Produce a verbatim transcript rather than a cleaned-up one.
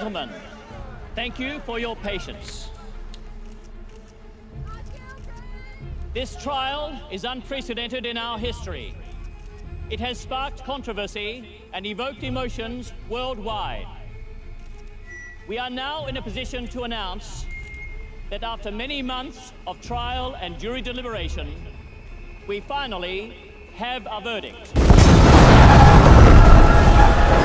gentlemen, thank you for your patience. This trial is unprecedented in our history. It has sparked controversy and evoked emotions worldwide. We are now in a position to announce that after many months of trial and jury deliberation, we finally have a verdict.